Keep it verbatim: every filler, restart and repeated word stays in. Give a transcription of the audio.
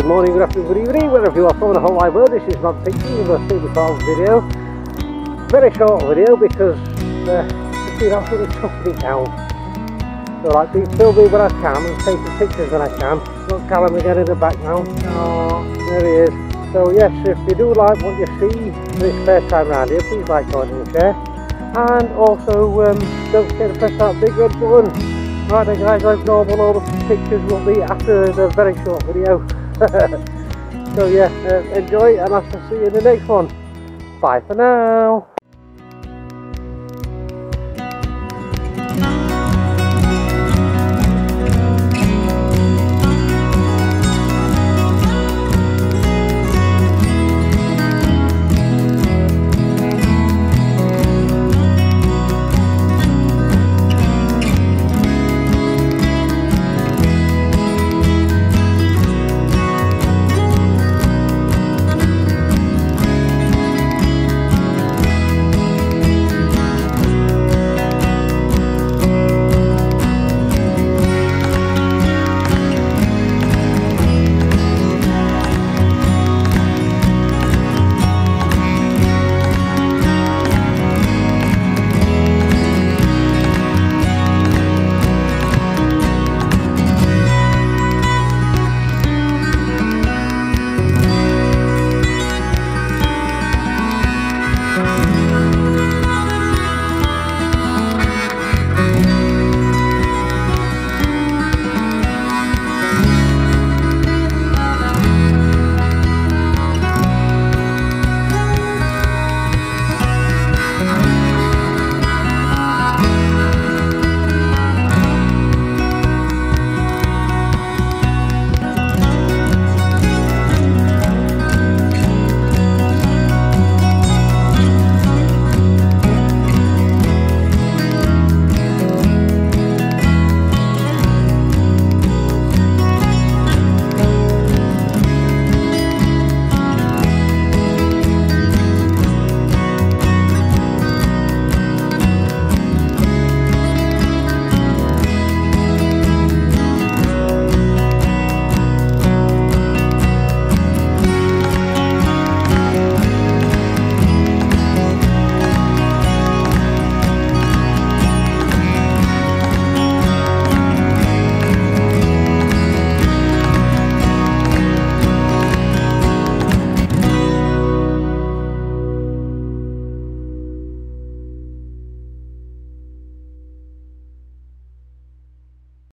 Good morning, good afternoon, good evening, wherever you are from the whole wide world. This is Jeanette Pickering with a thirty part video. Very short video because uh, it's been absolutely chucking it down. So I've been filming when I can and taking pictures when I can. Look, Callum again in the background. Oh, there he is. So yes, if you do like what you see in this spare time around here, please like, comment and share. And also um, don't forget to press that big red button. Right then guys, as normal, all the pictures will be after the very short video. So yeah, uh, enjoy, and I'll see you in the next one. Bye for now.